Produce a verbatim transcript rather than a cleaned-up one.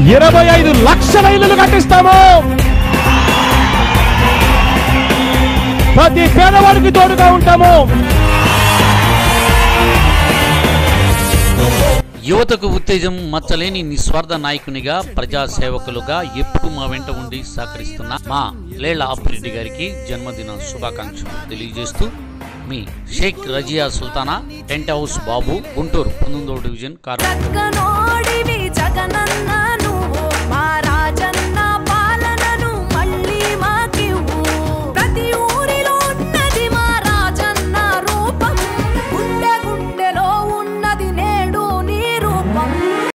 ఇరవై ఐదు లక్షల ఇల్లులు కట్టిస్తాము. ప్రతి పేదవాడికి తోడుగా ఉంటాము. యువతకు ఉత్తేజం, మచ్చలేని నిస్వార్థ నాయకునిగా, ప్రజాసేవకులుగా ఎప్పుడు మా వెంట ఉండి సహకరిస్తున్న మా లేళ్ల అప్పిరెడ్డి గారికి జన్మదిన శుభాకాంక్షలు తెలియజేస్తూ మీ షేక్ రజియా సుల్తానా, టెంట్ హౌస్ బాబు, గుంటూరు పంతొమ్మిదవ డివిజన్.